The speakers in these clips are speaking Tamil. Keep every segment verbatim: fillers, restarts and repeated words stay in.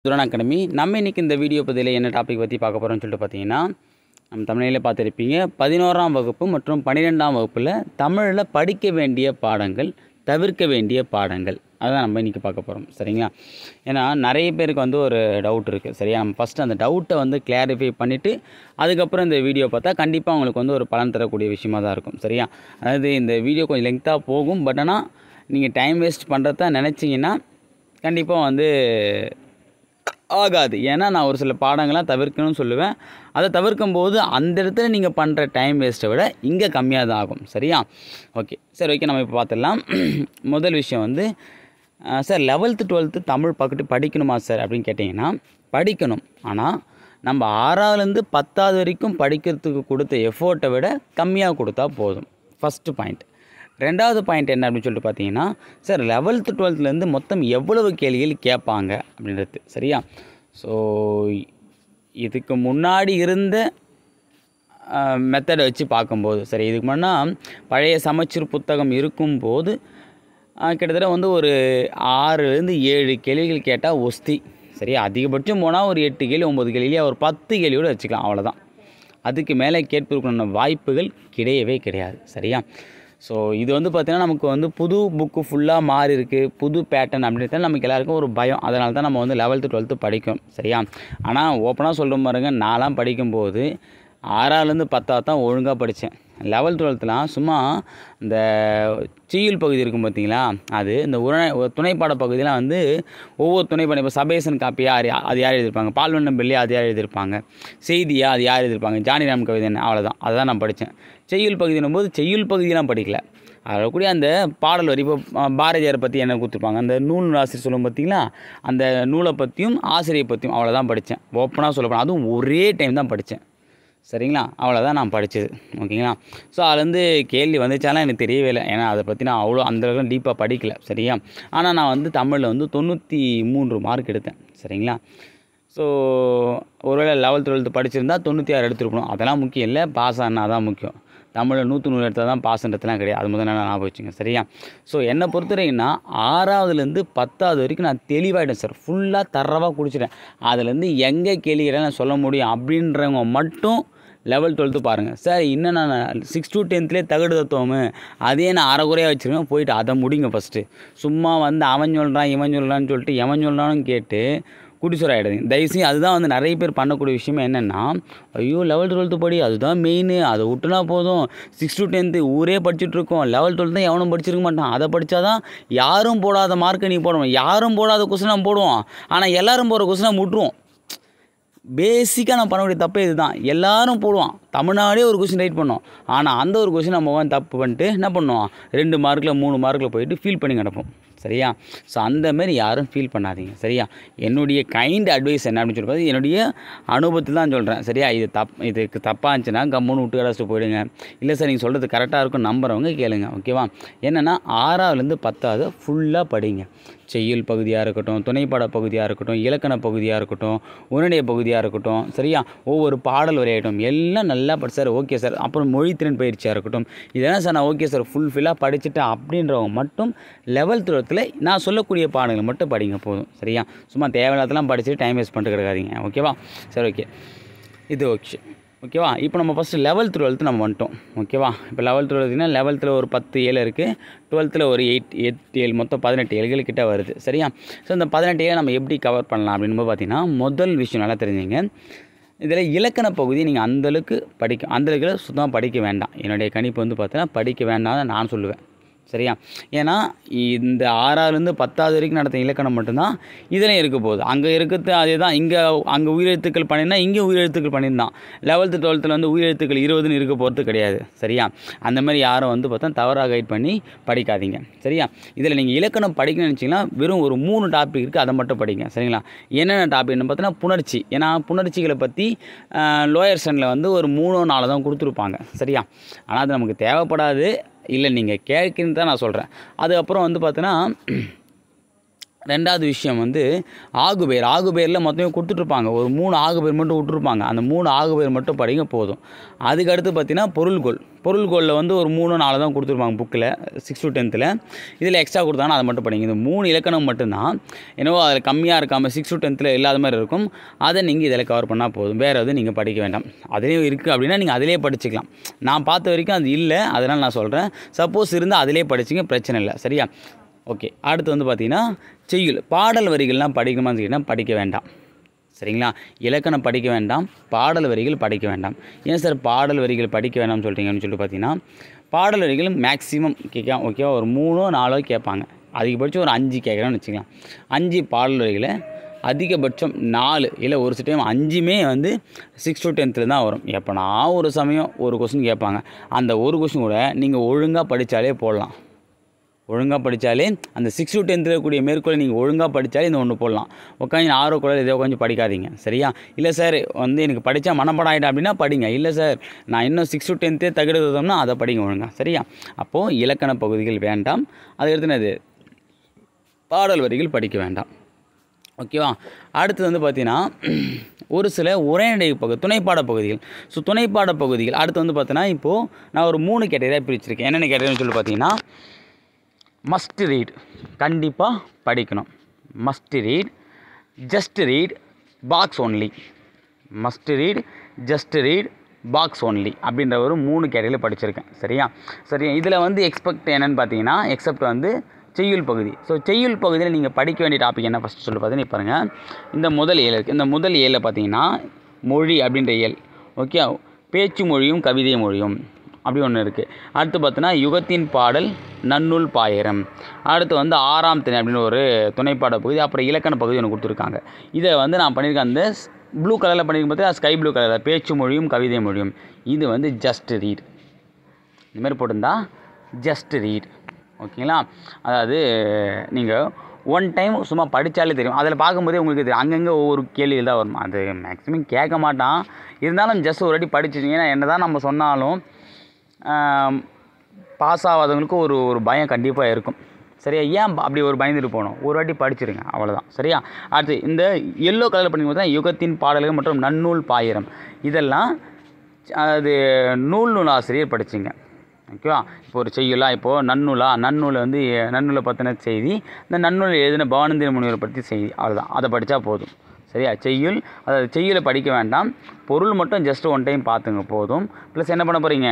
துரான் அகாடமி நம்ம இன்றைக்கி இந்த வீடியோ பதிவில் என்ன டாபிக் பற்றி பார்க்க போகிறோம்னு சொல்லிட்டு பார்த்தீங்கன்னா, நம்ம தமிழில் பார்த்துருப்பீங்க. பதினோராம் வகுப்பு மற்றும் பன்னிரெண்டாம் வகுப்பில் தமிழில் படிக்க வேண்டிய பாடங்கள், தவிர்க்க வேண்டிய பாடங்கள், அதுதான் நம்ம இன்றைக்கி பார்க்க போகிறோம். சரிங்களா? ஏன்னா நிறைய பேருக்கு வந்து ஒரு டவுட் இருக்குது. சரியா? நம்ம ஃபஸ்ட்டு அந்த டவுட்டை வந்து கிளாரிஃபை பண்ணிவிட்டு அதுக்கப்புறம் இந்த வீடியோ பார்த்தா கண்டிப்பாக உங்களுக்கு வந்து ஒரு பலன் தரக்கூடிய விஷயமாக தான் இருக்கும். சரியா? அதாவது இந்த வீடியோ கொஞ்சம் லெங்க்த்தாக போகும். பட் ஆனால் நீங்கள் டைம் வேஸ்ட் பண்ணுறதா நினச்சிங்கன்னா கண்டிப்பாக வந்து ஆகாது. ஏன்னா நான் ஒரு சில பாடங்கள்லாம் தவிர்க்கணும்னு சொல்லுவேன். அதை தவிர்க்கும் போது அந்த இடத்துல நீங்கள் பண்ணுற டைம் வேஸ்ட்டை விட இங்கே கம்மியாக தான் ஆகும். சரியா? ஓகே, சரி, ஓகே, நம்ம இப்போ பார்த்துடலாம். முதல் விஷயம் வந்து, சார் லெவல்த்து டுவெல்த்து தமிழ் பக்கத்து படிக்கணுமா சார் அப்படின்னு கேட்டிங்கன்னா, படிக்கணும். ஆனால் நம்ம ஆறாவதுலேருந்து பத்தாவது வரைக்கும் படிக்கிறதுக்கு கொடுத்த எஃபோர்ட்டை விட கம்மியாக கொடுத்தா போதும். First point. ரெண்டாவது பாயிண்ட் என்ன அப்படின்னு சொல்லிட்டு பார்த்தீங்கன்னா, சார் லெவல்த்து டுவெல்த்துலேருந்து மொத்தம் எவ்வளவு கேள்விகள் கேட்பாங்க அப்படின்றது. சரியா? ஸோ இதுக்கு முன்னாடி இருந்த மெத்தடை வச்சு பார்க்கும்போது, சரி, இதுக்கு முன்னா பழைய சமச்சீர் புத்தகம் இருக்கும்போது கிட்டத்தட்ட வந்து ஒரு ஆறுலேருந்து ஏழு கேள்விகள் கேட்டால் ஒஸ்தி. சரியா? அதிகபட்சம் போனால் ஒரு எட்டு கேள்வி ஒம்பது கேள்வியாக ஒரு பத்து கேள்வியோடு வச்சுக்கலாம். அவ்வளோதான். அதுக்கு மேலே கேட்பதற்கான வாய்ப்புகள் கிடையவே கிடையாது. சரியா? ஸோ இது வந்து பார்த்திங்கன்னா நமக்கு வந்து புது புக்கு ஃபுல்லாக மாறி இருக்குது, புது பேட்டர்ன் அப்படின்றது நமக்கு எல்லாருக்கும் ஒரு பயம். அதனால தான் நம்ம வந்து லெவல்த்து டுவெல்த்து படிக்கும். சரியா? ஆனால் ஓப்பனாக சொல்கிற பாருங்க, நான்லாம் படிக்கும்போது ஆறாவதுலேருந்து பத்தாவது தான் ஒழுங்காக படித்தேன். லெவல்த் டுவெல்த்துலாம் சும்மா இந்த செய்யுள் பகுதி இருக்கும் பார்த்தீங்களா, அது இந்த உரை துணைப்பாட பகுதியெலாம் வந்து ஒவ்வொரு துணைப்பாடம், இப்போ சபேசன் காப்பியா அது அது யார் எழுதியிருப்பாங்க, பால்வண்ணம் பிள்ளையா அது யார் எழுதியிருப்பாங்க, செய்தியா அது யார் எழுதியிருப்பாங்க, ஜானிராம் கவிதை, அவ்வளோதான். அதுதான் நான் படித்தேன். செய்யுள் பகுதினும் போது செய்யுள் பகுதியெலாம் படிக்கல. அதில் கூட அந்த பாடல் வரி, இப்போ பாரதியாரை பற்றி என்ன கொடுத்துருப்பாங்க, அந்த நூல் ஆசிரியர் சொல்லும் பார்த்தீங்களா, அந்த நூலை பற்றியும் ஆசிரியை பற்றியும் அவ்வளோதான் படித்தேன். ஓப்பனாக சொல்லப்போனால் அதுவும் ஒரே டைம் தான் படித்தேன். சரிங்களா? அவ்வளோதான் நான் படித்தது. ஓகேங்களா? ஸோ அதுலேருந்து கேள்வி வந்துச்சாலாம் எனக்கு தெரியவே இல்லை. ஏன்னா அதை பற்றி நான் அவ்வளோ அந்தளவுக்கு டீப்பாக படிக்கலை. சரியா? ஆனால் நான் வந்து தமிழில் வந்து தொண்ணூற்றி மூன்று மார்க் எடுத்தேன். சரிங்களா? ஸோ ஒருவேளை லெவல்த் டுவெல்த்து படிச்சிருந்தா தொண்ணூற்றி ஆறு எடுத்துருக்கணும். அதெல்லாம் முக்கியம் இல்லை, பாஸ் ஆனால் தான் முக்கியம். தமிழில் நூற்றி நூறு எடுத்தால் தான் பாஸ்ன்றதுலாம் கிடையாது. அது முதல்ல நான் ஞாபகம் வச்சுங்க. சரியா? ஸோ என்னை பொறுத்த வரைக்கும்னா ஆறாவதுலேருந்து பத்தாவது வரைக்கும் நான் தெளிவாகிட்டேன் சார். ஃபுல்லாக தரவாக குடிச்சிட்டேன். அதுலேருந்து எங்கே கேள்விகளை நான் சொல்ல முடியும் அப்படின்றவங்க மட்டும் லெவல் டுவெல்த்து பாருங்கள். சார் இன்னும் நான் சிக்ஸ் டு டென்த்லேயே தகடு தத்துவம் அதே நான் அரைக்குறையாக வச்சுருக்கேன். போயிட்டு அதை முடிங்க ஃபஸ்ட்டு. சும்மா வந்து அவன் சொல்கிறான் இவன் சொல்கிறான்னு சொல்லிட்டு எவன் சொல்கிறான்னு கேட்டு குடிசோராகிடுதுங்க தயவுசெய்து. அதுதான் வந்து நிறைய பேர் பண்ணக்கூடிய விஷயமே என்னென்னா, ஐயோ லெவல் டுவெல்த்து படி, அதுதான் மெயின், அதை விட்டுனா போதும், சிக்ஸ் டு டென்த்து ஊரே படிச்சுட்ருக்கோம், லெவல் டுவெல்த்து தான் எவனும் படிச்சிருக்க மாட்டான், அதை படித்தா தான் யாரும் போடாத மார்க்கை நீ போடுவோம், யாரும் போடாத கொஸ்டின் நம்ம போடுவோம், ஆனால் எல்லோரும் போகிற கொஸ்டின் நம்ம விட்டுருவோம். பேசிக்காக நம்ம பண்ணக்கூடிய தப்பே இது தான். எல்லோரும் போடுவான், தமிழ்நாடே ஒரு கொஸ்டின் ரைட் பண்ணோம், ஆனால் அந்த ஒரு கொஸ்டின் நம்ம வந்து தப்பு பண்ணிட்டு என்ன பண்ணுவோம், ரெண்டு மார்க்கில் மூணு மார்க்கில் போயிட்டு ஃபீல் பண்ணி கிடப்போம். சரியா? ஸோ அந்தமாரி யாரும் ஃபீல் பண்ணாதீங்க. சரியா? என்னுடைய கைண்ட் அட்வைஸ் என்ன அப்படின்னு சொல்லி என்னுடைய அனுபவத்தில் தான் சொல்கிறேன். சரியா? இது தப் இதுக்கு தப்பாக இருந்துச்சுன்னா கம்முன்னு விட்டு கடைசிட்டு போயிடுங்க. இல்லை சார் நீங்கள் சொல்கிறது கரெக்டாக இருக்கும் நம்புறவங்க கேளுங்க. ஓகேவா? என்னென்னா ஆறாவதுலேருந்து பத்தாவது ஃபுல்லாக படிங்க. செய்யுள் பகுதியாக இருக்கட்டும், துணைப்பாட பகுதியாக இருக்கட்டும், இலக்கண பகுதியாக இருக்கட்டும், உரைநடை பகுதியாக இருக்கட்டும், சரியா, ஒவ்வொரு பாடல் வரையாகட்டும், எல்லாம் நல்லா படி சார். Okay sir. அப்புறம் மொழித்திறன் பயிற்சியாக இருக்கட்டும், இதெல்லாம் சார் நான் ஓகே சார் ஃபுல்ஃபில்லாக படிச்சுட்டேன் அப்படின்றவங்க மட்டும் லெவல்த் டுவெல்த்தில் நான் சொல்லக்கூடிய பாடங்களை மட்டும் படிங்க போதும். சரியா? சும்மா தேவையில்லாதெல்லாம் படிச்சுட்டு டைம் வேஸ்ட் பண்ணிட்டு கிடக்காதீங்க. ஓகேவா? சரி, ஓகே, இது ஓகே. ஓகேவா? இப்போ நம்ம ஃபஸ்ட்டு லெவல்த் டுவெல்த்து நம்ம வந்துட்டோம். ஓகேவா? இப்போ லெவல்த் டுவெல்த்துனா லெவல்த்தில் ஒரு பத்து ஏழு இருக்குது, டுவெல்த்தில் ஒரு எயிட் எட்டு ஏழு மொத்தம் பதினெட்டு ஏழுகள் கிட்ட வருது. சரியா? ஸோ இந்த பதினெட்டு ஏழு நம்ம எப்படி கவர் பண்ணலாம் அப்படின்னு பார்த்தீங்கன்னா, முதல் விஷயம் நல்லா தெரிஞ்சுங்க, இதில் இலக்கண பகுதியை நீங்கள் அந்தளவுக்கு படிக்க அந்தளவுக்கு சுத்தமாக படிக்க வேண்டாம். என்னுடைய கணிப்பு வந்து பார்த்தீங்கன்னா படிக்க வேண்டாம் நான் சொல்லுவேன். சரியா? ஏன்னா இந்த ஆறாவதுலேருந்து பத்தாவது வரைக்கும் நடத்த இலக்கணம் மட்டும்தான் இதில் இருக்க போகுது. அங்கே இருக்கிறது அதே தான். இங்கே அங்கே உயிரெழுத்துக்கள் பண்ணியிருந்தா இங்கே உயிரெழுத்துக்கள் பண்ணியிருந்தான். லெவல்த்து டுவெல்த்தில் வந்து உயிரெழுத்துக்கள் இருபதுன்னு இருக்க போகிறது கிடையாது. சரியா? அந்த மாதிரி யாரும் வந்து பார்த்தா தவறாக கைட் பண்ணி படிக்காதீங்க. சரியா? இதில் நீங்கள் இலக்கணம் படிக்கணும்னு நினச்சிங்கன்னா வெறும் ஒரு மூணு டாபிக் இருக்குது, அதை மட்டும் படிங்க. சரிங்களா? என்னென்ன டாபிக்னு பார்த்தீங்கன்னா புணர்ச்சி. ஏன்னா புணர்ச்சிகளை பற்றி லோயர் ஸ்டாண்டில் வந்து ஒரு மூணோ நாலு தான் கொடுத்துருப்பாங்க. சரியா? ஆனால் அது நமக்கு தேவைப்படாது. இல்லை நீங்கள் கேட்குன்னு தான் நான் சொல்கிறேன். அதுக்கப்புறம் வந்து பார்த்தீங்கன்னா ரெண்டாவது விஷயம் வந்து ஆகுபெயர். ஆகுபெயரில் மொத்தமே கொடுத்துட்ருப்பாங்க, ஒரு மூணு ஆகுபெயர் மட்டும் விட்டுருப்பாங்க. அந்த மூணு ஆகுபெயர் மட்டும் படிங்க போதும். அதுக்கடுத்து பார்த்தீங்கன்னா பொருள்கோள். பொருள்கோளில் வந்து ஒரு மூணு நாலு தான் கொடுத்துருப்பாங்க புக்கில் சிக்ஸ் டு டென்த்தில். இதில் எக்ஸ்ட்ரா கொடுத்தாங்கன்னா அதை மட்டும் படிங்க. இந்த மூணு இலக்கணம் மட்டும்தான் என்னவோ அதில் கம்மியாக இருக்காமல் சிக்ஸ் டு டென்த்தில் இல்லாத மாதிரி இருக்கும். அதை நீங்கள் இதில் கவர் பண்ணால் போதும். வேறு எதுவும் நீங்கள் படிக்க வேண்டாம். அதுலேயும் இருக்குது அப்படின்னா நீங்கள் அதிலே படிச்சுக்கலாம். நான் பார்த்த வரைக்கும் அது இல்லை, அதனால் நான் சொல்கிறேன். சப்போஸ் இருந்தால் அதிலே படிச்சிங்க, பிரச்சனை இல்லை. சரியா? ஓகே. அடுத்து வந்து பார்த்திங்கன்னா செய்யுள். பாடல் வரிகள்லாம் படிக்கணுமான்னு கேட்டிங்கன்னா படிக்க வேண்டாம். சரிங்களா? இலக்கணம் படிக்க வேண்டாம், பாடல் வரிகள் படிக்க வேண்டாம். ஏன் சார் பாடல் வரிகள் படிக்க வேண்டாம்னு சொல்கிறீங்கன்னு சொல்லிட்டு பார்த்தீங்கன்னா, பாடல் வரிகள் மேக்ஸிமம் கேட்க ஓகேவா ஒரு மூணோ நாலோ கேட்பாங்க. அதிகபட்சம் ஒரு அஞ்சு கேட்குறேன்னு வச்சுக்கலாம். அஞ்சு பாடல் வரிகளை அதிகபட்சம் நாலு இல்லை ஒரு சில டைம் அஞ்சுமே வந்து சிக்ஸ் டு டென்த்தில் தான் வரும். எப்போனா ஒரு சமயம் ஒரு கொஸ்டின் கேட்பாங்க. அந்த ஒரு கொஸ்டின் கூட நீங்கள் ஒழுங்காக படித்தாலே போடலாம். ஒழுங்காக படித்தாலே அந்த சிக்ஸ் டு டென்த்தில் கூடிய மேற்கொள்ள நீங்கள் ஒழுங்காக படித்தாலே இந்த ஒன்று போடலாம். உட்காந்து ஆர்வ குழல் இதை உட்காந்து படிக்காதீங்க. சரியா? இல்லை சார் வந்து எனக்கு படித்தா மனப்பாடம் ஆகிட்டா அப்படின்னா படிங்க. இல்லை சார் நான் இன்னும் சிக்ஸ் டு டென்த்தே தகுடுதோம்னா அதை படிங்க ஒழுங்காக. சரியா? அப்போது இலக்கண பகுதிகள் வேண்டாம். அதுக்கடுத்து என்னது பாடல் வரிகள் படிக்க வேண்டாம். ஓகேவா? அடுத்து வந்து பார்த்தீங்கன்னா ஒரு சில உரைநடை பகுதி துணைப்பாட பகுதிகள். ஸோ துணைப்பாட பகுதிகள் அடுத்து வந்து பார்த்தீங்கன்னா இப்போது நான் ஒரு மூணு கேட்டகரியாக பிரிச்சிருக்கேன். என்னென்ன கேட்டகரின்னு சொல்லி பார்த்தீங்கன்னா மஸ்ட் ரீட், கண்டிப்பாக படிக்கணும். Must read, just read, box only. Must read, just read, box only அப்படின்ற ஒரு மூணு கேட்டகரியில் படிச்சிருக்கேன். சரியா? சரி. இதில் வந்து எக்ஸ்பெக்ட் என்னென்னு பார்த்தீங்கன்னா எக்ஸப்ட் வந்து செய்யுள் பகுதி. ஸோ செய்யுள் பகுதியில் நீங்கள் படிக்க வேண்டிய டாபிக் என்ன ஃபஸ்ட்டு சொல்லி பார்த்தீங்கன்னா பாருங்கள், இந்த முதல் ஏழு இருக்குது. இந்த முதல் ஏழில் பார்த்தீங்கன்னா மொழி அப்படின்ற ஏழு. ஓகே. பேச்சு மொழியும் கவிதை மொழியும் அப்படி ஒன்று இருக்குது. அடுத்து பார்த்தோன்னா யுகத்தின் பாடல், நன்னூல் பாயிரம். அடுத்து வந்து ஆறாம் திணை அப்படின்னு ஒரு துணைப்பாட பகுதி. அப்புறம் இலக்கண பகுதி ஒன்று கொடுத்துருக்காங்க. இதை வந்து நான் பண்ணியிருக்கேன் அந்த ப்ளூ கலரில் பண்ணியிருக்கும் பார்த்தீங்கன்னா ஸ்கை ப்ளூ கலரில் பேச்சு மொழியும் கவிதை மொழியும். இது வந்து ஜஸ்ட் ரீட். இதுமாதிரி போட்டிருந்தா ஜஸ்ட் ரீட். ஓகேங்களா? அதாவது நீங்கள் ஒன் டைம் சும்மா படித்தாலே தெரியும். அதில் பார்க்கும்போதே உங்களுக்கு தெரியும் அங்கங்கே ஒவ்வொரு கேள்விகள் தான் வரும். அது மேக்ஸிமம் கேட்க மாட்டான். இருந்தாலும் ஜஸ்ட் ஒரு வாட்டி படிச்சிட்டிங்கன்னா என்ன தான் நம்ம சொன்னாலும் பாஸ் ஆகாதவங்களுக்கு ஒரு ஒரு பயம் கண்டிப்பாக இருக்கும். சரியா? ஏன் அப்படி ஒரு பயந்துட்டு போகணும்? ஒரு வாட்டி படிச்சிருங்க, அவ்வளோதான். சரியா? அடுத்து இந்த எல்லோ கலரில் படிக்கும்போது தான் யுகத்தின் பாடல்கள் மற்றும் நன்னூல் பாயிரம். இதெல்லாம் அது நூல் நூல் ஆசிரியர் படிச்சிங்க. ஓகேவா? இப்போ ஒரு செய்யுளா இப்போது நன்னூலா நன்னூலை வந்து நன்னூலை பற்றின செய்தி, இந்த நன்னூலை எழுதின பவானந்திர முனிவரை பற்றி செய்தி, அவ்வளோதான். அதை படித்தா போதும். சரியா? செய்யுள் அதாவது செய்யுளை படிக்க வேண்டாம். பொருள் மட்டும் ஜஸ்ட் ஒன் டைம் பார்த்துங்க போதும். ப்ளஸ் என்ன பண்ண போகிறீங்க,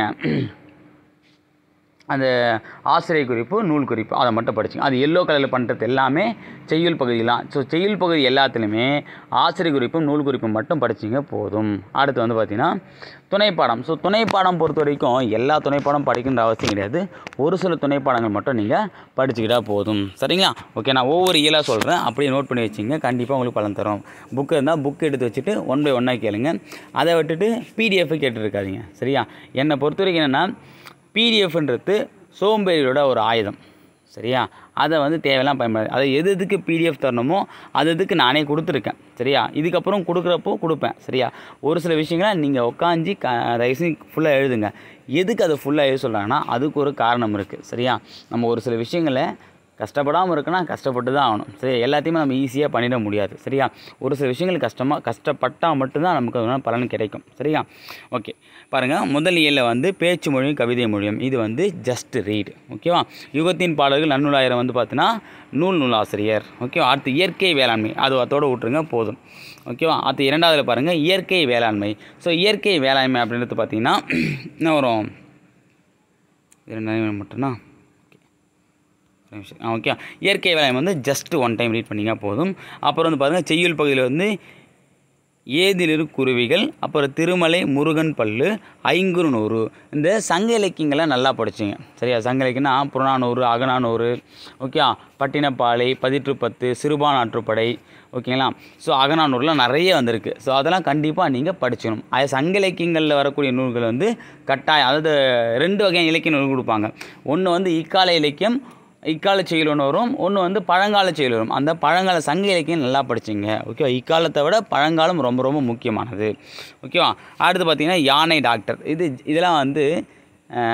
அந்த ஆசிரியர் குறிப்பு, நூல் குறிப்பு அதை மட்டும் படிச்சுங்க. அது எல்லோ கலரில் பண்ணுறது எல்லாமே செய்யுள் பகுதியெலாம். ஸோ செய்யுள் பகுதி எல்லாத்துலேயுமே ஆசிரியர் குறிப்பும் நூல் குறிப்பும் மட்டும் படிச்சிங்க போதும். அடுத்து வந்து பார்த்திங்கன்னா துணைப்பாடம். ஸோ துணைப்பாடம் பொறுத்த வரைக்கும் எல்லா துணைப்பாடம் படிக்கின்ற அவசியம் கிடையாது. ஒரு சில துணைப்பாடங்கள் மட்டும் நீங்கள் படிச்சுக்கிட்டால் போதும். சரிங்களா? ஓகே. நான் ஒவ்வொரு இயலாக சொல்கிறேன், அப்படியே நோட் பண்ணி வச்சிங்க. கண்டிப்பாக உங்களுக்கு பலன் தரும். புக்கு இருந்தால் புக்கு எடுத்து வச்சுட்டு ஒன் பை ஒன்னாக கேளுங்க. அதை விட்டுட்டு பிடிஎஃப் கேட்டுருக்காதீங்க. சரியா? என்னை பொறுத்த வரைக்கும் என்னென்னா பிடிஎஃப்ன்றது சோம்பேறியோட ஒரு ஆயுதம். சரியா? அதை வந்து தேவையெல்லாம் பயன்படாது. அதை எது எதுக்கு பிடிஎஃப் தரணுமோ அது எதுக்கு நானே கொடுத்துருக்கேன். சரியா? இதுக்கப்புறம் கொடுக்குறப்போ கொடுப்பேன். சரியா? ஒரு சில விஷயங்களை நீங்கள் உட்காந்து க தயவுசெய்து ஃபுல்லாக எழுதுங்க. எதுக்கு அதை ஃபுல்லாக எழுத சொல்கிறாங்கன்னா அதுக்கு ஒரு காரணம் இருக்குது. சரியா? நம்ம ஒரு சில விஷயங்களை கஷ்டப்படாமல் இருக்குன்னா கஷ்டப்பட்டு தான் ஆகணும். சரி? எல்லாத்தையுமே நம்ம ஈஸியாக பண்ணிட முடியாது. சரியா? ஒரு சில விஷயங்கள் கஷ்டமாக கஷ்டப்பட்டால் மட்டும்தான் நமக்கு அதனால் பலன் கிடைக்கும். சரியா? ஓகே. பாருங்கள், முதல் ஏழில் வந்து பேச்சு மொழியும் கவிதை மொழியும். இது வந்து ஜஸ்ட் ரீட். ஓகேவா? யுகத்தின் பாடல்கள் நன்னூலாயிரம் வந்து பார்த்தீங்கன்னா நூல் நூலாசிரியர். ஓகேவா? அடுத்து இயற்கை வேளாண்மை, அது அதோடு விட்டுருங்க போதும். ஓகேவா? அடுத்து இரண்டாவதில் பாருங்கள் இயற்கை வேளாண்மை. ஸோ இயற்கை வேளாண்மை அப்படின்றது பார்த்திங்கன்னா என்ன வரும், இரண்டாயிரம் மட்டும்தான். ஓகே. இயற்கை வேளாண்மை வந்து ஜஸ்ட் ஒன் டைம் ரீட் பண்ணிங்க போதும். அப்புறம் வந்து பாருங்கள் செய்யுள் பகுதியில் வந்து ஏதிலிரு குருவிகள், அப்புறம் திருமலை முருகன் பல்லு, ஐங்குறு நூறு. இந்த சங்க இலக்கியங்கள்லாம் நல்லா படிச்சிங்க. சரியா? சங்க இலக்கியம்னா புறநானூறு, அகநானூறு, ஓகே, பட்டினப்பாலை, பதிற்று பத்து, சிறுபானாற்றுப்படை, ஓகேங்களா? ஸோ அகநானூறுலாம் நிறைய வந்திருக்கு. ஸோ அதெல்லாம் கண்டிப்பாக நீங்கள் படிச்சிடணும். அது சங்க இலக்கியங்களில் வரக்கூடிய நூல்கள் வந்து கட்டாயம், அதாவது ரெண்டு வகையான இலக்கிய நூல் கொடுப்பாங்க. ஒன்று வந்து இக்கால இலக்கியம், இக்கால செயல் ஒன்று வரும், ஒன்று வந்து பழங்கால செயல் வரும். அந்த பழங்கால சங்க இலக்கியம் நல்லா படிச்சிங்க. ஓகேவா? இக்காலத்தை விட பழங்காலம் ரொம்ப ரொம்ப முக்கியமானது. ஓகேவா? அடுத்து பார்த்திங்கன்னா யானை டாக்டர். இது இதெல்லாம் வந்து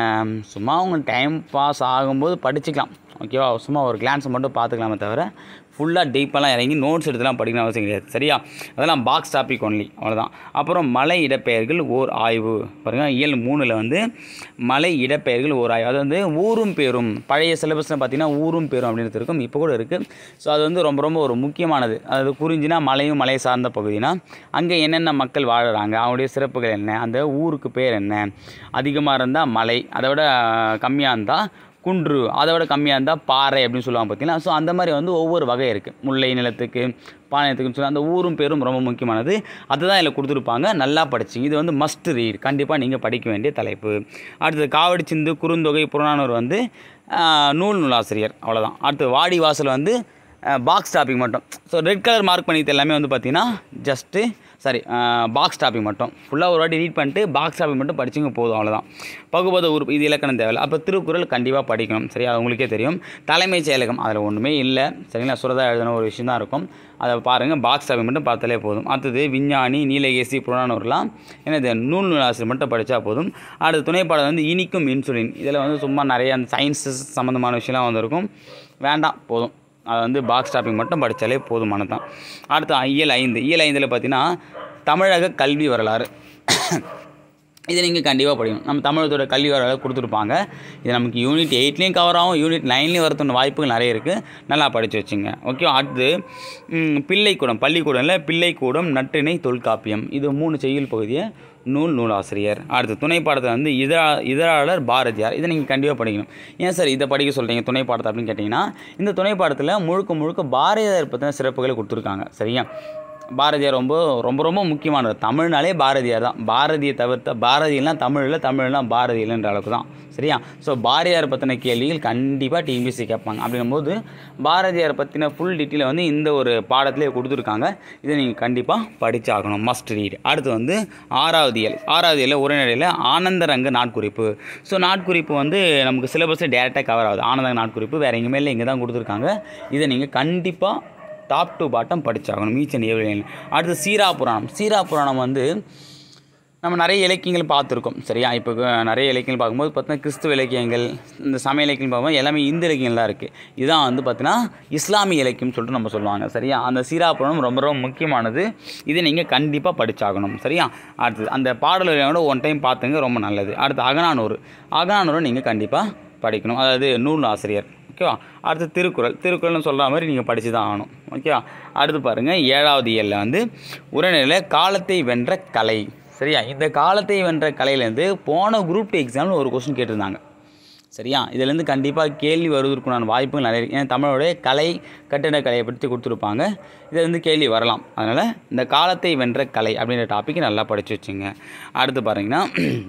சும்மா அவங்க டைம் பாஸ் ஆகும்போது படிச்சுக்கலாம். ஓகேவா? சும்மா ஒரு கிளான்ஸ் மட்டும் பார்த்துக்கலாமே தவிர ஃபுல்லாக டீப்பெல்லாம் இறங்கி நோட்ஸ் எடுத்துலாம் படிக்கணும் அவசியம் கிடையாது. சரியா, அதெல்லாம் பாக்ஸ் டாபிக் ஒன்லி, அவ்வளோதான். அப்புறம் மலை இடப்பெயர்கள் ஓர் ஆய்வு பாருங்கள், இயல் மூணில் வந்து மலை இடப்பெயர்கள் ஓர் ஆய்வு. அது வந்து ஊரும் பேரும், பழைய சிலபஸில் பார்த்தீங்கன்னா ஊரும் பேரும் அப்படின்னு இருக்கும், இப்போ கூட இருக்குது. ஸோ அது வந்து ரொம்ப ரொம்ப ஒரு முக்கியமானது. அது குறிஞ்சினா மலையும் மலை சார்ந்த பகுதினா அங்கே என்னென்ன மக்கள் வாழுறாங்க, அவங்களுடைய சிறப்புகள் என்ன, அந்த ஊருக்கு பேர் என்ன, அதிகமாக இருந்தால் மலை, அதை விட கம்மியாக இருந்தால் குன்று, அதை விட கம்மியாக இருந்தால் பாறை அப்படின்னு சொல்லுவாங்க பார்த்தீங்கன்னா. ஸோ அந்த மாதிரி வந்து ஒவ்வொரு வகை இருக்குது. முல்லை நிலத்துக்கு பாளையத்துக்குன்னு சொல்லி அந்த ஊரும் பேரும் ரொம்ப முக்கியமானது. அதுதான் இதில் கொடுத்துருப்பாங்க. நல்லா படிச்சிங்க. இது வந்து மஸ்ட் ரீட், கண்டிப்பாக நீங்கள் படிக்க வேண்டிய தலைப்பு. அடுத்தது காவடி சிந்து, குறுந்தொகை, புறநானூறு வந்து நூல் நூலாசிரியர், அவ்வளோதான். அடுத்து வாடி வாசல் வந்து பாக்ஸ் டாபிக் மட்டும். ஸோ ரெட் கலர் மார்க் பண்ணிட்டு எல்லாமே வந்து பார்த்தீங்கன்னா ஜஸ்ட்டு சாரி பாக்ஸ் டாபிக் மட்டும் ஃபுல்லாக ஒரு வாட்டி ரீட் பண்ணிட்டு பாக்ஸ் டாபிக் மட்டும் படிச்சிங்க போதும், அவ்வளோதான். பகுபத உறுப்பு இது இலக்கணம் தேவையில்லை. அப்போ திருக்குறள் கண்டிப்பாக படிக்கணும். சரியா, அது உங்களுக்கே தெரியும். தலைமைச் செயலகம் அதில் ஒன்றுமே இல்லை. சரிங்களா, சுரதா எழுதின ஒரு விஷயம் தான் இருக்கும். அதை பாருங்கள், பாக்ஸ் டாபிக் மட்டும் பார்த்தாலே போதும். அடுத்தது விஞ்ஞானி, நீலகேசி, புறநானூறுலாம் என்னது நூல் நூலாசிரியர் மட்டும் படித்தா போதும். அடுத்த துணைப்பாடம் வந்து இனிக்கும் இன்சுலின். இதில் வந்து சும்மா நிறைய அந்த சயின்ஸஸ் சம்மந்தமான விஷயம்லாம் வந்திருக்கும். வேண்டாம், போதும். அது வந்து பாக்ஸ் டாபிக் மட்டும் படித்தாலே போதுமானது தான். அடுத்து இயல் ஐந்து. இயல் ஐந்தில் பார்த்தீங்கன்னா தமிழக கல்வி வரலாறு. இதை நீங்கள் கண்டிப்பாக படிக்கணும். நம்ம தமிழகத்தோட கல்வி வரலாறு கொடுத்துருப்பாங்க. இது நமக்கு யூனிட் எயிட்லேயும் கவர் ஆகும், யூனிட் நைன்லேயும் வரதுன வாய்ப்புகள் நிறைய இருக்குது. நல்லா படித்து வச்சுங்க. ஓகே. அடுத்து பிள்ளைக்கூடம், பள்ளிக்கூடம் இல்லை பிள்ளைக்கூடம், நற்றிணை, தொல்காப்பியம், இது மூணு செய்யுள் பகுதியை நூல் நூலாசிரியர். அடுத்து துணைப்பாடத்தில் வந்து இதழா இதழாளர் பாரதியார். இதை நீங்கள் கண்டிப்பாக படிக்கணும். ஏன் சார் இதை படிக்க சொல்கிறீங்க துணைப்பாடத்தை அப்படின்னு கேட்டிங்கன்னா, இந்த துணைப்பாடத்தில் முழுக்க முழுக்க பாரதியார் பற்றின சிறப்புகளை கொடுத்துருக்காங்க. சரியா, பாரதியார் ரொம்ப ரொம்ப ரொம்ப முக்கியமானது. தமிழ்னாலே பாரதியார் தான். பாரதியை தவிர்த்த பாரதியெல்லாம் தமிழில், தமிழ்லாம் பாரதி இல்லைன்ற அளவுக்கு தான். சரியா, ஸோ பாரதியார் பற்றின கேள்விகள் கண்டிப்பாக டிஎன்பிஎஸ்சி கேட்பாங்க. அப்படிங்கும்போது பாரதியார் பற்றின ஃபுல் டீட்டெயிலை வந்து இந்த ஒரு பாடத்திலே கொடுத்துருக்காங்க. இதை நீங்கள் கண்டிப்பாக படித்தாகணும், மஸ்ட் ரீட். அடுத்து வந்து ஆறாவது இயல். ஆறாவது இயலில் உரைநடையில் ஆனந்தரங்க நாட்குறிப்பு. ஸோ நாட்குறிப்பு வந்து நமக்கு சிலபஸில் டேரெக்டாக கவர் ஆகுது. ஆனந்தரங்க நாட்குறிப்பு வேறு எங்கேயுமே இல்லை, இங்கே தான் கொடுத்துருக்காங்க. இதை நீங்கள் கண்டிப்பாக டாப் டு பாட்டம் படித்தாகணும், ஈச் அண்ட் எவ்ரி லைன். அடுத்து சீரா புராணம். சீரா புராணம் வந்து நம்ம நிறைய இலக்கியங்கள் பார்த்துருக்கோம். சரியா, இப்போ நிறைய இலக்கியங்கள் பார்க்கும்போது பார்த்தீங்கன்னா கிறிஸ்துவ இலக்கியங்கள், இந்த சமய இலக்கியம் பார்க்கும்போது எல்லாமே இந்த இலக்கியங்கள் தான் இருக்குது. இதுதான் வந்து பார்த்தீங்கன்னா இஸ்லாமிய இலக்கியம் சொல்லிட்டு நம்ம சொல்லுவாங்க. சரியா, அந்த சீரா புராணம் ரொம்ப ரொம்ப முக்கியமானது. இதை நீங்கள் கண்டிப்பாக படித்தாகணும். சரியா, அடுத்தது அந்த பாடல்களோட ஒன் டைம் பார்த்துங்க, ரொம்ப நல்லது. அடுத்து அகநானூறு. அகநானூறு நீங்கள் கண்டிப்பாக படிக்கணும், அதாவது நூல் ஆசிரியர். ஓகேவா. அடுத்து திருக்குறள். திருக்குறள்னு சொல்கிற மாதிரி நீங்கள் படித்து தான் ஆகணும். ஓகேவா. அடுத்து பாருங்கள், ஏழாவது இயலில் வந்து உரைநடையில் காலத்தை வென்ற கலை. சரியா, இந்த காலத்தை வென்ற கலையிலேருந்து போன குரூப் டூ எக்ஸாமில் ஒரு கொஸ்டின் கேட்டிருந்தாங்க. சரியா, இதிலேருந்து கண்டிப்பாக கேள்வி வருவதற்குண்டான வாய்ப்புகள் நிறைய இருக்குது. ஏன்னா தமிழோடைய கலை, கட்டிடக்கலையை பற்றி கொடுத்துருப்பாங்க. இதிலேருந்து கேள்வி வரலாம். அதனால் இந்த காலத்தை வென்ற கலை அப்படின்ற டாப்பிக் நல்லா படித்து வச்சுங்க. அடுத்து பாருங்கன்னா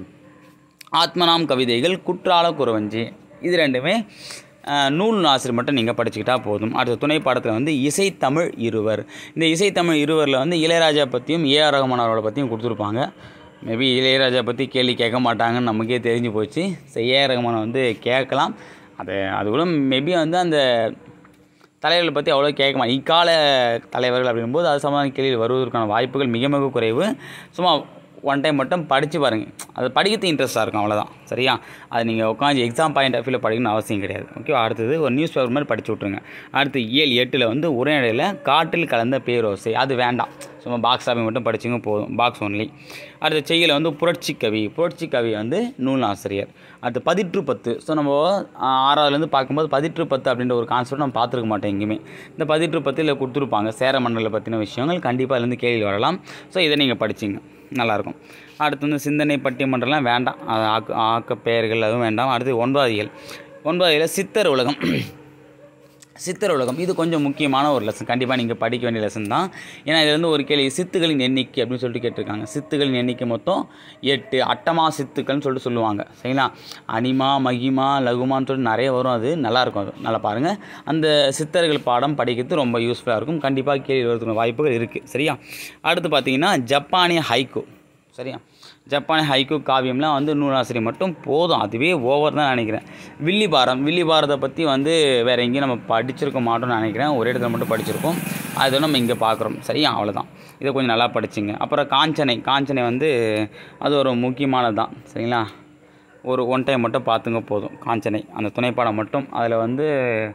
ஆத்மநாம் கவிதைகள், குற்றால குறவஞ்சி, இது ரெண்டுமே நூல் ஆசிரியர் மட்டும் நீங்கள் படிச்சுக்கிட்டால் போதும். அடுத்த துணை பாடத்தில் வந்து இசைத்தமிழ் இருவர். இந்த இசைத்தமிழ் இருவரில் வந்து இளையராஜா பற்றியும் ஏஆர் ரஹ்மான் அவரோட பற்றியும் கொடுத்துருப்பாங்க. மேபி இளையராஜா பற்றி கேள்வி கேட்க மாட்டாங்கன்னு நமக்கே தெரிஞ்சு போச்சு. ஏஆர் ரஹ்மானை வந்து கேட்கலாம். அது அது கூட மேபி வந்து அந்த தலைவர்களை பற்றி அவ்வளோ கேட்க மாட்டேன். இக்கால தலைவர்கள் அப்படிங்கும்போது அது சம்பந்தமான கேள்வி வருவதற்கான வாய்ப்புகள் மிக மிக குறைவு. சும்மா ஒன் டைம் மட்டும் படித்து பாருங்கள், அது படிக்கிறது இன்ட்ரெஸ்ட்டாக இருக்கும், அவ்வளோதான். சரியா, அது நீங்கள் உட்காந்து எக்ஸாம் பாயிண்ட் ஆஃப் வியூவில் படிக்கணும்னு அவசியம் கிடையாது. ஓகே. அடுத்தது ஒரு நியூஸ் பேப்பர் மாதிரி படித்து விட்ருங்க. அடுத்து ஏழு எட்டில் வந்து உரைநடையில் காற்றில் கலந்த பேரோசை, அது வேண்டாம், சும்மா பாக்ஸ் டாபிக் மட்டும் படிச்சிங்க போதும், பாக்ஸ் ஒன்லி. அடுத்த செய்யலை வந்து புரட்சி கவி. புரட்சி கவி வந்து நூல் ஆசிரியர். அடுத்து பதிற்று பத்து. ஸோ நம்ம ஆறாவதுலேருந்து பார்க்கும்போது பதிற்று பத்து அப்படின்ற ஒரு கான்செப்ட் நம்ம பார்த்துருக்க மாட்டோம் எங்கேயுமே. இந்த பதிற்று பத்தில் கொடுத்துருப்பாங்க சேர மன்னர்களை பற்றின விஷயங்கள், கண்டிப்பாக அதுலேருந்து கேள்வி வரலாம். ஸோ இதை நீங்கள் படிச்சிங்க, நல்லாயிருக்கும். அடுத்து வந்து சிந்தனை பட்டிமன்றம்லாம் வேண்டாம், அது ஆக்க ஆக்க பெயர்கள் அதுவும் வேண்டாம். அடுத்து ஒன்பதாவது இயல். ஒன்பதாவது இயல் சித்தர் உலகம். சித்தர் உலகம் இது கொஞ்சம் முக்கியமான ஒரு லெசன், கண்டிப்பாக நீங்கள் படிக்க வேண்டிய லெசன் தான். ஏன்னா இதுலேருந்து ஒரு கேள்வி சித்துகளின் எண்ணிக்கை அப்படின்னு சொல்லிட்டு கேட்டிருக்காங்க. சித்துகளின் எண்ணிக்கை மொத்தம் எட்டு, அட்டமா சித்துக்கள்னு சொல்லிட்டு சொல்லுவாங்க. சரிங்களா, அனிமா, மகிமா, லகுமான்னு சொல்லிட்டு நிறைய வரும். அது நல்லாயிருக்கும், அது நல்லா பாருங்கள். அந்த சித்தர்கள் பாடம் படிக்கிறது ரொம்ப யூஸ்ஃபுல்லாக இருக்கும். கண்டிப்பாக கேள்வி வரதுக்கு வாய்ப்புகள் இருக்குது. சரியா, அடுத்து பார்த்தீங்கன்னா ஜப்பானிய ஹைக்கூ. சரியா, ஜப்பானிய ஹைக்கூ காவியம்லாம் வந்து நூலாசிரியர் மட்டும் போதும், அதுவே ஓவர் தான் நினைக்கிறேன். வில்லி பாரம். வில்லி பாரத்தை பற்றி வந்து வேறு எங்கேயும் நம்ம படிச்சிருக்க மாட்டோம்னு நினைக்கிறேன், ஒரே இடத்துல மட்டும் படிச்சிருக்கோம், அது நம்ம இங்கே பார்க்குறோம். சரியா, அவ்வளோதான். இதை கொஞ்சம் நல்லா படிச்சிங்க. அப்புறம் காஞ்சனை. காஞ்சனை வந்து அது ஒரு முக்கியமானது தான். சரிங்களா, ஒரு ஒன் டைம் மட்டும் பார்த்துங்க போதும். காஞ்சனை அந்த துணைப்பாடம் மட்டும். அதில் வந்து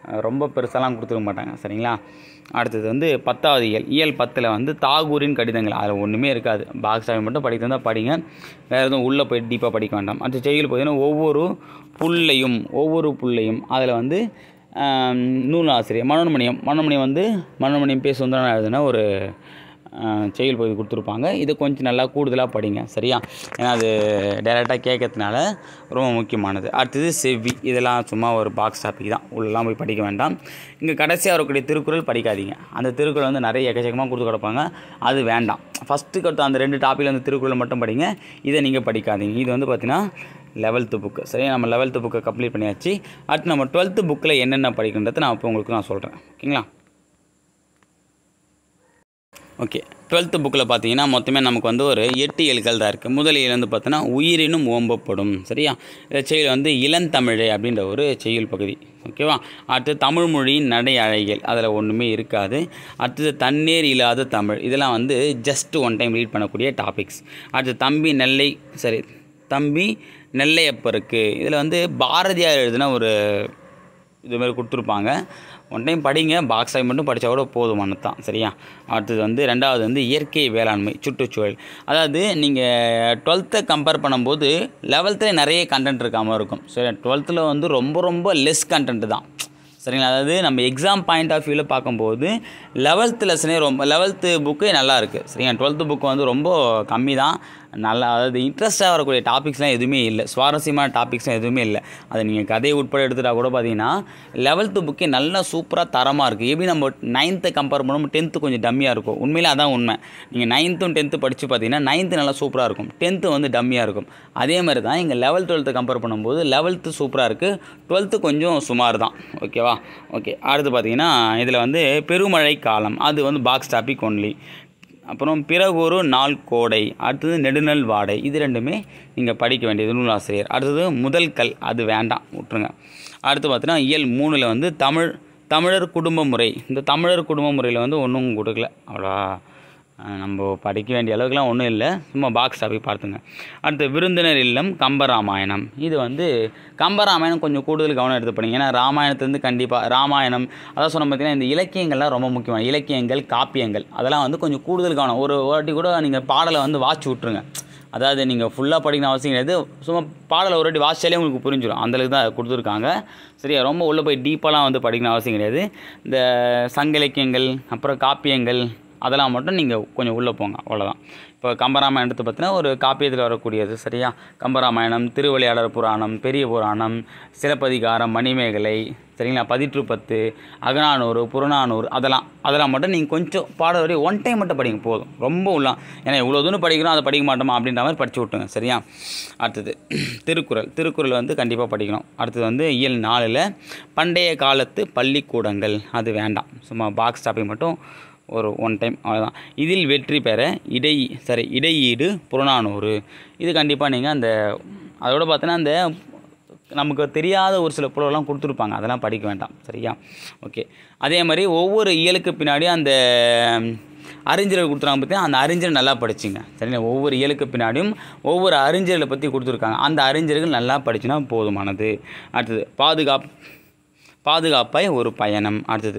ரொம்ப பெருசாலாம் கொடுத்துக்க மாட்டாங்க சரிங்களா. அடுத்தது வந்து பத்தாவது இயல் இயல் பத்தில் வந்து தாகூரின் கடிதங்கள், அதில் ஒன்றுமே இருக்காது, பாக்ஸ் ஆகி மட்டும் படிக்கிறதா படிங்க, வேறு எதுவும் உள்ளே போய் டீப்பாக படிக்க வேண்டாம். அடுத்த செய்யுள் பார்த்தீங்கன்னா ஒவ்வொரு புள்ளையும் ஒவ்வொரு புள்ளையும் அதில் வந்து நூலாசிரியர் மனோன்மணியம் மனோன்மணியம் வந்து மனோன்மணியம் பே சுந்தரன் எழுதுனா ஒரு செயல் பகுதி கொடுத்துருப்பாங்க. இது கொஞ்சம் நல்லா கூடுதலாக படிங்க சரியா, ஏன்னா அது டைரெக்டாக கேட்கறதுனால ரொம்ப முக்கியமானது. அடுத்தது செவ்வி, இதெல்லாம் சும்மா ஒரு பாக்ஸ் டாபிக் தான், உள்ளெலாம் போய் படிக்க வேண்டாம். இங்கே கடைசியாக வரக்கூடிய திருக்குறள் படிக்காதீங்க, அந்த திருக்குறள் வந்து நிறைய எக்கச்சக்கமாக கொடுத்து கிடப்பாங்க, அது வேண்டாம். ஃபஸ்ட்டு கொடுத்த அந்த ரெண்டு டாப்பிக்கில் அந்த திருக்குறள் மட்டும் படிங்க, இதை நீங்கள் படிக்காதீங்க. இது வந்து பார்த்திங்கன்னா லெவல்த்து புக்கு சரியா, நம்ம லெவல்த்து புக்கை கம்ப்ளீட் பண்ணியாச்சு. அடுத்து நம்ம டுவெல்த்து புக்கில் என்னென்ன படிக்கின்றதை நான் இப்போ உங்களுக்கு நான் சொல்கிறேன் ஓகேங்களா. ஓகே, டுவெல்த்து புக்கில் பார்த்தீங்கன்னா மொத்தமே நமக்கு வந்து ஒரு எட்டு இயல்கள் தான் இருக்குது. முதல் இயல் வந்து பார்த்தோன்னா உயிரினும் ஓம்பப்படும் சரியா, இந்த செயல் வந்து இளந்தமிழே அப்படின்ற ஒரு செய்யுள் பகுதி ஓகேவா. அடுத்து தமிழ் மொழியின் நடை அழகியல், அதில் ஒன்றுமே இருக்காது. அடுத்தது தண்ணீர் இல்லாத தமிழ், இதெல்லாம் வந்து ஜஸ்ட் ஒன் டைம் ரீட் பண்ணக்கூடிய டாபிக்ஸ். அடுத்து தம்பி நெல்லை சரி தம்பி நெல்லையப்பருக்கு, இதில் வந்து பாரதியார் எழுதின ஒரு இதுமாதிரி கொடுத்துருப்பாங்க, ஒன் டைம் படிங்க, பாக்ஸ் ஆகி மட்டும் படித்தா கூட போதுமானது தான் சரியா. அடுத்தது வந்து ரெண்டாவது வந்து இயற்கை வேளாண்மை சுற்றுச்சூழல், அதாவது நீங்கள் டுவெல்த்தை கம்பேர் பண்ணும்போது லெவல்த்தில் நிறைய கண்டென்ட் இருக்காமல் இருக்கும் சரி, டுவெல்த்தில் வந்து ரொம்ப ரொம்ப லெஸ் கண்டென்ட் தான் சரிங்களா. அதாவது நம்ம எக்ஸாம் பாயிண்ட் ஆஃப் வியூவில் பார்க்கும்போது லெவல்த்து லெசனே ரொம்ப லெவல்த்து புக்கு நல்லா இருக்குது சரிங்களா. டுவெல்த்து புக்கு வந்து ரொம்ப கம்மி தான், நல்லா அதாவது இன்ட்ரெஸ்ட்டாக வரக்கூடிய டாபிக்ஸ்லாம் எதுவுமே இல்லை, சுவாரஸ்யமான டாபிக்ஸ்லாம் எதுவுமே இல்லை. அதை நீங்கள் கதையை உட்பட எடுத்துகிட்டா கூட பார்த்தீங்கன்னா லெவல்த்து புக்கே நல்லா சூப்பராக தரமாக இருக்குது. எப்படி நம்ம நைன்த்தை கம்பேர் பண்ணும்போது டென்த்து கொஞ்சம் டம்மியாக இருக்கும், உண்மையிலே அதான் உண்மை. நீங்கள் நைன்த்தும் டென்த்து படித்து பார்த்தீங்கன்னா நைன்த்து நல்லா சூப்பராக இருக்கும், டென்த்து வந்து டம்மியாக இருக்கும். அதே மாதிரி தான் இங்கே லெவல்த் டுவெல்த்தை கம்பேர் பண்ணும்போது லெவல்த்து சூப்பராக இருக்குது, டுவெல்த்து கொஞ்சம் சுமார் தான் ஓகேவா. ஓகே, அடுத்து பார்த்தீங்கன்னா இதில் வந்து பெருமழை காலம், அது வந்து பாக்ஸ் டாபிக் ஒன்லி. அப்புறம் பிறகொரு நாள் கோடை, அடுத்தது நெடுநல் வாடை, இது ரெண்டுமே நீங்கள் படிக்க வேண்டியது நூலாசிரியர். அடுத்தது முதல் கல், அது வேண்டாம் விட்டுருங்க. அடுத்து பார்த்தீங்கன்னா இயல் மூணில் வந்து தமிழ் தமிழர் குடும்ப முறை, இந்த தமிழர் குடும்ப முறையில் வந்து ஒன்றும் கொடுக்கல, அவ்வளோ நம்ம படிக்க வேண்டிய அளவுக்குலாம் ஒன்றும் இல்லை, சும்மா பாக்ஸ் டாபிக் பார்த்துங்க. அடுத்து விருந்தினர் இல்லம் கம்பராமாயணம், இது வந்து கம்பராமாயணம் கொஞ்சம் கூடுதல் கவனம் எடுத்து படிங்க, ஏன்னா ராமாயணத்துலேருந்து கண்டிப்பாக ராமாயணம் அதான் சொன்ன பார்த்தீங்கன்னா இந்த இலக்கியங்கள்லாம் ரொம்ப முக்கியமான இலக்கியங்கள் காப்பியங்கள், அதெல்லாம் வந்து கொஞ்சம் கூடுதல் கவனம். ஒரு வாட்டி கூட நீங்கள் பாடலை வந்து வாட்சி விட்ருங்க, அதாவது நீங்கள் ஃபுல்லாக படிக்கணும் அவசியம் கிடையாது, சும்மா பாடலை ஒரு வாட்டி வாட்சாலே உங்களுக்கு புரிஞ்சிடும், அந்தளவுக்கு தான் கொடுத்துருக்காங்க சரியா. ரொம்ப உள்ளே போய் டீப்பாலாம் வந்து படிக்கணும் அவசியம் கிடையாது. இந்த சங்க இலக்கியங்கள் அப்புறம் காப்பியங்கள் அதெல்லாம் மட்டும் நீங்கள் கொஞ்சம் உள்ளே போங்க, அவ்வளோதான். இப்போ கம்பராமாயணம் எடுத்து பார்த்தீங்கன்னா ஒரு காப்பியத்தில் வரக்கூடியது சரியா, கம்பராமாயணம், திருவிளையாடல் புராணம், பெரிய புராணம், சிலப்பதிகாரம், மணிமேகலை சரிங்களா, பதிற்று பத்து, அகநானூறு, புறநானூறு, அதெல்லாம் அதெல்லாம் மட்டும் நீங்கள் கொஞ்சம் பாட வரை ஒன் டைம் மட்டும் படிங்க போதும், ரொம்ப உள்ள ஏன்னா இவ்வளோ தூரம் படிக்கிறோம் அதை படிக்க மாட்டோமா அப்படின்ற மாதிரி படித்து விட்டுங்க சரியா. அடுத்தது திருக்குறள் திருக்குறள் வந்து கண்டிப்பாக படிக்கணும். அடுத்தது வந்து இயல் நாலில் பண்டைய காலத்து பள்ளிக்கூடங்கள், அது வேண்டாம், சும்மா பாக்ஸ் டாபிக் மட்டும் ஒரு ஒன் டைம் அவ்வளோதான். இதில் வெற்றி பெற இடை சரி இடையீடு புறநானூறு, இது கண்டிப்பாக நீங்கள் அந்த அதோட பார்த்தீங்கன்னா அந்த நமக்கு தெரியாத ஒரு சில புலவெல்லாம் கொடுத்துருப்பாங்க, அதெல்லாம் படிக்க வேண்டாம் சரியா. ஓகே, அதே மாதிரி ஒவ்வொரு இயலுக்கு பின்னாடியும் அந்த அறிஞர்கள் கொடுத்துருக்காங்க பார்த்தீங்கன்னா அந்த அறிஞர் நல்லா படிச்சிங்க சரிங்களா. ஒவ்வொரு இயலுக்கு பின்னாடியும் ஒவ்வொரு அறிஞர்களை பற்றி கொடுத்துருக்காங்க, அந்த அறிஞர்கள் நல்லா படிச்சுன்னா போதுமானது. அடுத்தது பாதுகாப்பு பாதுகாப்பாய் ஒரு பயணம், அடுத்தது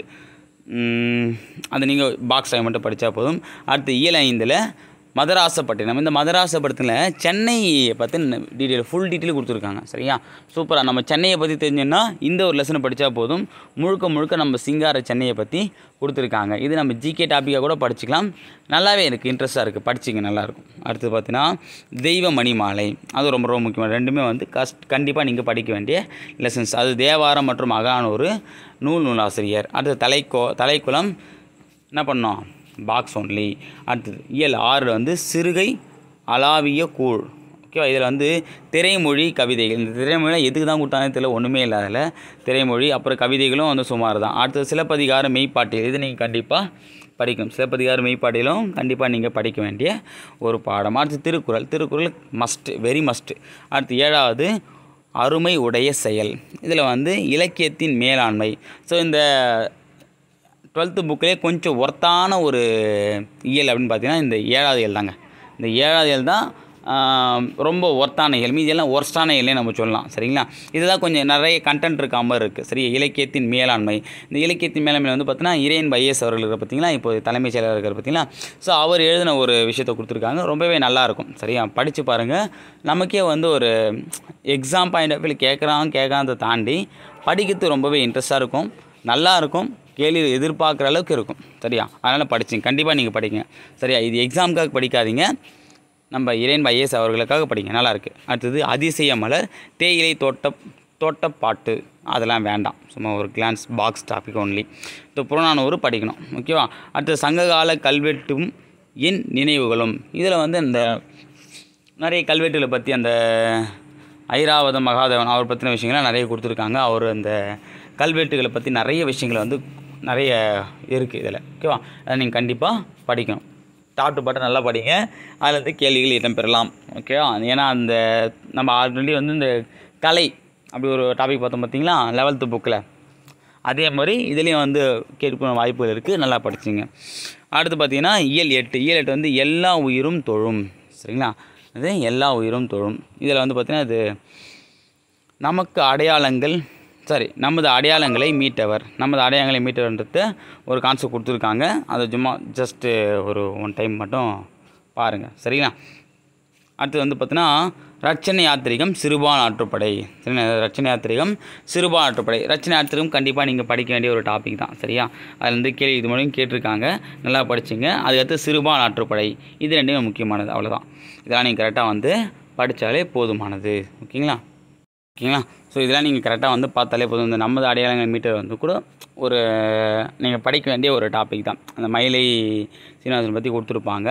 அது நீங்கள் பாக்ஸ் டைம் மட்டும் படித்தா போதும். அடுத்து இயல் ஐந்தில் மதராசப்பட்டினம், இந்த மதராசப்பட்டினத்தில் சென்னையை பற்றி டீட்டெயில் ஃபுல் டீட்டெயில் கொடுத்துருக்காங்க சரியா. சூப்பராக நம்ம சென்னையை பற்றி தெரிஞ்சோன்னா இந்த ஒரு லெசனை படித்தா போதும், முழுக்க முழுக்க நம்ம சிங்கார சென்னையை பற்றி கொடுத்துருக்காங்க. இது நம்ம ஜிகே டாப்பிக்காக கூட படிச்சுக்கலாம், நல்லாவே இருக்குது, இன்ட்ரெஸ்ட்டாக இருக்குது, படிச்சிங்க நல்லாயிருக்கும். அடுத்து பார்த்தீங்கன்னா தெய்வ மணிமாலை, அது ரொம்ப ரொம்ப முக்கியமான, ரெண்டுமே வந்து கஷ்ட கண்டிப்பாக நீங்கள் படிக்க வேண்டிய லெசன்ஸ். அது தேவாரம் மற்றும் அகநானூறு நூல் நூலாசிரியர். அடுத்து தலைக்கோ தலைக்குளம் என்ன பண்ணோம் பாக்ஸ் ஒன்லி. அடுத்தது இயல் ஆறு வந்து சிறுகை அளாவிய கூழ் ஓகேவா. இதில் வந்து திரைமொழி கவிதைகள், இந்த திரைமொழியில் எதுக்கு தான் கொடுத்தாங்கன்னு தெரியல, ஒன்றுமே இல்லை அதில் திரைமொழி, அப்புறம் கவிதைகளும் வந்து சுமார் தான். அடுத்தது சிலப்பதிகார மெய்ப்பாட்டியல், இது நீங்கள் கண்டிப்பாக படிக்கணும், சிலப்பதிகார மெய்ப்பாட்டியலும் கண்டிப்பாக நீங்கள் படிக்க வேண்டிய ஒரு பாடம். அடுத்து Thirukkural Thirukkural must very must. அடுத்து ஏழாவது அருமை உடைய செயல், இதில் வந்து இலக்கியத்தின் மேலாண்மை. ஸோ இந்த டுவெல்த்து புக்கிலே கொஞ்சம் ஒர்த்தான ஒரு இயல் அப்படின்னு பார்த்தீங்கன்னா இந்த ஏழாவது இயல் தாங்க. இந்த ஏழாவது இயல் தான் ரொம்ப ஒர்த்தான இயல், மீதி எல்லாம் ஒர்ஸ்டான இயல்னே நம்ம சொல்லலாம். சரிங்களா? இதுதான் கொஞ்சம் நிறைய கண்டென்ட் இருக்க மாதிரி இருக்குது. சரி, இலக்கியத்தின் மேலாண்மை. இந்த இலக்கியத்தின் மேலாண்மை வந்து பார்த்தீங்கன்னா இறையன் வைஎஸ் அவர்கள் இருக்கிற பார்த்தீங்களா, இப்போ தலைமைச் செயலர் இருக்கிற பார்த்தீங்களா. ஸோ அவர் எழுதின ஒரு விஷயத்தை கொடுத்துருக்காங்க, ரொம்பவே நல்லாயிருக்கும். சரியா, படித்து பாருங்கள். நமக்கே வந்து ஒரு எக்ஸாம் பாயிண்ட் ஆஃப் வியூவில் கேட்குறாங்க கேட்காத தாண்டி படிக்கிறது ரொம்பவே இன்ட்ரெஸ்ட்டாக இருக்கும், நல்லாயிருக்கும், கேள்வி எதிர்பார்க்குற அளவுக்கு இருக்கும். சரியா, அதனால் படிச்சிங்க, கண்டிப்பாக நீங்கள் படிங்க. சரியா, இது எக்ஸாமுக்காக படிக்காதீங்க, நம்ம இறையன் வைஎஸ் அவர்களுக்காக படிங்க, நல்லாயிருக்கு. அடுத்தது அதிசய மலர், தேயிலை தோட்ட தோட்டப்பாட்டு, அதெல்லாம் வேண்டாம், சும்மா ஒரு கிளான்ஸ் பாக்ஸ் டாபிக் ஒன்லி. இப்போ புறநானூறு படிக்கணும், ஓகேவா. அடுத்தது சங்ககால கல்வெட்டும் என் நினைவுகளும், இதில் வந்து இந்த நிறைய கல்வெட்டுகளை பற்றி அந்த ஐராவத மகாதேவன் அவர் பற்றின விஷயங்கள்லாம் நிறைய கொடுத்துருக்காங்க. அவர் அந்த கல்வெட்டுகளை பற்றி நிறைய விஷயங்களை வந்து நிறைய இருக்குது இதில், ஓகேவா. அதை நீங்கள் கண்டிப்பாக படிக்கணும், டாப் டு பாட்டம் நல்லா படிங்க, அதில் வந்து கேள்விகள் இடம்பெறலாம், ஓகேவா. ஏன்னா அந்த நம்ம ஆல்ரெடி வந்து இந்த கலை அப்படி ஒரு டாபிக் பார்த்தோம் பார்த்தீங்களா லெவல்த்து புக்கில், அதே மாதிரி இதுலேயும் வந்து கேட்க வாய்ப்புகள் இருக்குது, நல்லா படிச்சிங்க. அடுத்து பார்த்திங்கன்னா இயல் எட்டு, இயல் எட்டு வந்து எல்லா உயிரும் தொழும். சரிங்களா, அது எல்லா உயிரும் தொழும். இதில் வந்து பார்த்திங்கன்னா இது நமக்கு அடையாளங்கள், சரி நமது அடையாளங்களை மீட்டவர், நமது அடையாளங்களை மீட்டவர்ன்றது ஒரு கான்செப்ட் கொடுத்துருக்காங்க. அதை சும்மா ஜஸ்ட்டு ஒரு ஒன் டைம் மட்டும் பாருங்கள். சரிங்களா. அடுத்து வந்து பார்த்தீங்கன்னா ரட்சணை யாத்திரிகம் சிறுபான் ஆற்றுப்படை. சரிங்களா, ரட்சணை யாத்திரிகம் சிறுபான் ஆற்றுப்படை. ரட்சணை யாத்திரிகம் கண்டிப்பாக நீங்கள் படிக்க வேண்டிய ஒரு டாபிக் தான். சரியா, அதில் வந்து கேள்வி இது மூலம் கேட்டிருக்காங்க, நல்லா படிச்சுங்க. அதுக்கடுத்து சிறுபான் ஆற்றுப்படை, இது ரெண்டுமே முக்கியமானது, அவ்வளோதான். இதெல்லாம் நீங்கள் கரெக்டாக வந்து படித்தாலே போதுமானது, ஓகேங்களா ஓகேங்களா. ஸோ இதெல்லாம் நீங்கள் கரெக்டாக வந்து பார்த்தாலே போதும். இந்த நமது அடையாளங்கள் மீட்டர் வந்து கூட ஒரு நீங்கள் படிக்க வேண்டிய ஒரு டாபிக் தான். அந்த மயிலை சீனிவாசன் பற்றி கொடுத்துருப்பாங்க.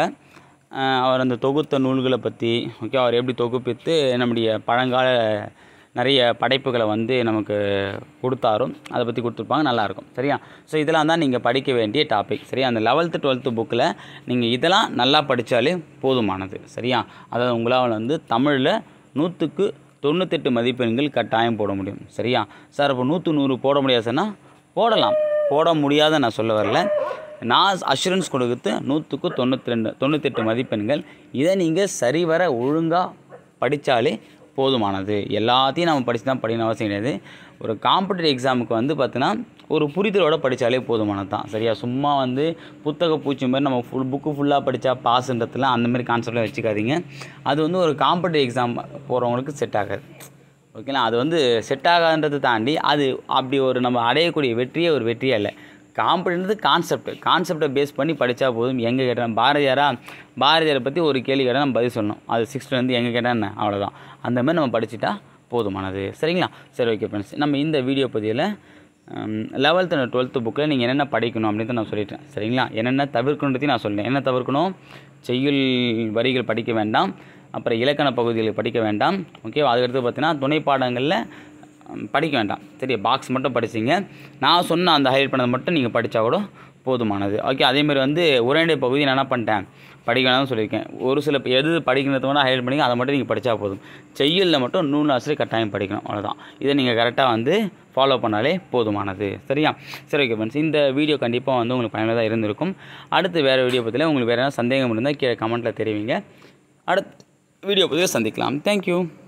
அவர் அந்த தொகுத்த நூல்களை பற்றி, ஓகே, அவர் எப்படி தொகுப்பித்து நம்முடைய பழங்கால நிறைய படைப்புகளை வந்து நமக்கு கொடுத்தாரும், அதை பற்றி கொடுத்துருப்பாங்க, நல்லாயிருக்கும். சரியா, ஸோ இதெல்லாம் தான் நீங்கள் படிக்க வேண்டிய டாபிக். சரியா, அந்த லெவல்த்து டுவெல்த்து புக்கில் நீங்கள் இதெல்லாம் நல்லா படித்தாலே போதுமானது. சரியா, அதாவது உங்களால் வந்து தமிழில் நூற்றுக்கு தொண்ணூத்தெட்டு மதிப்பெண்கள் கட்டாயம் போட முடியும். சரியா சார், இப்போ நூற்று நூறு போட முடியாது சொன்னால் போடலாம், போட முடியாத நான் சொல்ல வரல. நான் அஷூரன்ஸ் கொடுக்குறது நூற்றுக்கு தொண்ணூற்றி ரெண்டு தொண்ணூத்தெட்டு மதிப்பெண்கள். இதை நீங்கள் சரிவர ஒழுங்காக படித்தாலே போதுமானது. எல்லாத்தையும் நம்ம படித்து தான் படிக்கணும் அவசியம் கிடையாது. ஒரு காம்படிட்டிவ் எக்ஸாமுக்கு வந்து பார்த்தீங்கன்னா ஒரு புரிதலோடு படித்தாலே போதுமானது தான். சரியா, சும்மா வந்து புத்தக பூச்சி மாதிரி நம்ம ஃபுல் புக்கு ஃபுல்லாக படித்தா பாஸுன்றதுலாம் அந்த மாதிரி கான்செப்டில் வச்சுக்காதீங்க. அது வந்து ஒரு காம்படிட்டிவ் எக்ஸாம் போகிறவங்களுக்கு செட் ஆகாது, ஓகேங்களா. அது வந்து செட் ஆகாதுன்றதை தாண்டி அது அப்படி ஒரு நம்ம அடையக்கூடிய வெற்றியே ஒரு வெற்றியே இல்லை. காம்படின்றது கான்செப்ட், கான்செப்டை பேஸ் பண்ணி படித்தா போதும். எங்கே கேட்டேன் பாரதியாரா, பாரதியாரை பற்றி ஒரு கேள்வி கேட்டால் நம்ம பதில் சொல்லணும், அது சிக்ஸ்த்துலேருந்து எங்கே கேட்டால் என்ன, அவ்வளோதான். அந்த மாதிரி நம்ம படிச்சுட்டா போதுமானது. சரிங்களா, சரி, ஓகே ஃப்ரெண்ட்ஸ். நம்ம இந்த வீடியோ பதிவில் லெவல்த்து அண்ட் டுவெல்த்து புக்கில் நீங்கள் என்னென்ன படிக்கணும் அப்படின்னு நான் சொல்லிட்டேன். சரிங்களா, என்னென்ன தவிர்க்கணுன்றதையும் நான் சொல்லிட்டேன். என்ன தவிர்க்கணும், செய்யுள் வரிகள் படிக்க வேண்டாம், அப்புறம் இலக்கண பகுதிகளை படிக்க வேண்டாம், ஓகே. அதுக்கடுத்து பார்த்தீங்கன்னா துணை பாடங்களில் படிக்க வேண்டாம். சரி, பாக்ஸ் மட்டும் படிச்சிங்க. நான் சொன்ன அந்த ஹைலைட் பண்ணதை மட்டும் நீங்கள் படித்தா கூட போதுமானது, ஓகே. அதேமாதிரி வந்து உரைநடை பகுதி நான் என்ன பண்ணிட்டேன், படிக்க வேணாம்னு சொல்லியிருக்கேன். ஒரு சில எது படிக்கிறத மட்டும் ஹைலைட் பண்ணிங்க, அதை மட்டும் நீங்கள் படித்தா போதும். செய்யுளில் மட்டும் நூல் ஆசிரியர் கட்டாயம் படிக்கணும், அவ்வளோதான். இதை நீங்கள் கரெக்டாக வந்து ஃபாலோ பண்ணாலே போதுமானது. சரியா, சரி, ஓகே ஃப்ரெண்ட்ஸ். இந்த வீடியோ கண்டிப்பாக வந்து உங்களுக்கு பயனுள்ளதாக இருந்திருக்கும். அடுத்து வேறு வீடியோ பற்றியில் உங்களுக்கு வேறு ஏதாவது சந்தேகம் இருந்தால் கீழே கமெண்ட்டில் தெரிவிங்க. அடுத்த வீடியோ பற்றியில் சந்திக்கலாம். தேங்க்யூ.